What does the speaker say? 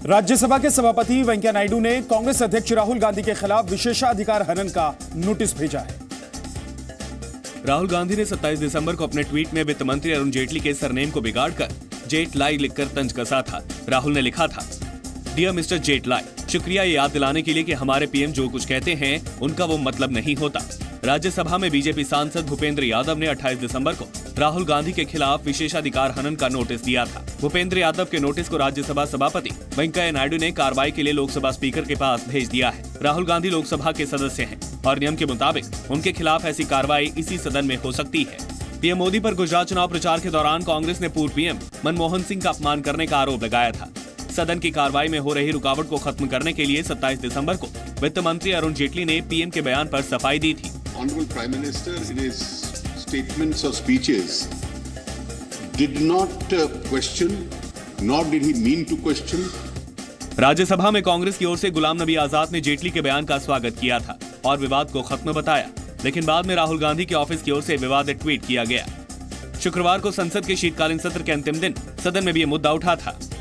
राज्यसभा के सभापति वेंकैया नायडू ने कांग्रेस अध्यक्ष राहुल गांधी के खिलाफ विशेषाधिकार हनन का नोटिस भेजा है। राहुल गांधी ने 27 दिसंबर को अपने ट्वीट में वित्त मंत्री अरुण जेटली के सरनेम को बिगाड़कर जेट लाई लिखकर तंज कसा था। राहुल ने लिखा था, डियर मिस्टर जेट लाई, शुक्रिया ये याद दिलाने के लिए कि हमारे पीएम जो कुछ कहते हैं उनका वो मतलब नहीं होता। राज्यसभा में बीजेपी सांसद भूपेंद्र यादव ने 28 दिसंबर को राहुल गांधी के खिलाफ विशेषाधिकार हनन का नोटिस दिया था। भूपेंद्र यादव के नोटिस को राज्यसभा सभापति वेंकैया नायडू ने कार्रवाई के लिए लोकसभा स्पीकर के पास भेज दिया है। राहुल गांधी लोकसभा के सदस्य हैं और नियम के मुताबिक उनके खिलाफ ऐसी कार्रवाई इसी सदन में हो सकती है। पीएम मोदी पर गुजरात चुनाव प्रचार के दौरान कांग्रेस ने पूर्व पीएम मनमोहन सिंह का अपमान करने का आरोप लगाया था। सदन की कार्रवाई में हो रही रुकावट को खत्म करने के लिए 27 दिसंबर को वित्त मंत्री अरुण जेटली ने पीएम के बयान पर सफाई दी थी। Honorable Prime Minister, in his statements or speeches, did not question, nor did he mean to question. Rajya Sabha में कांग्रेस की ओर से गुलाम नबी आजाद ने जेटली के बयान का स्वागत किया था और विवाद को खत्म बताया, लेकिन बाद में राहुल गांधी के ऑफिस की ओर से विवादित ट्वीट किया गया। शुक्रवार को संसद के शीतकालीन सत्र के अंतिम दिन सदन में भी ये मुद्दा उठा था।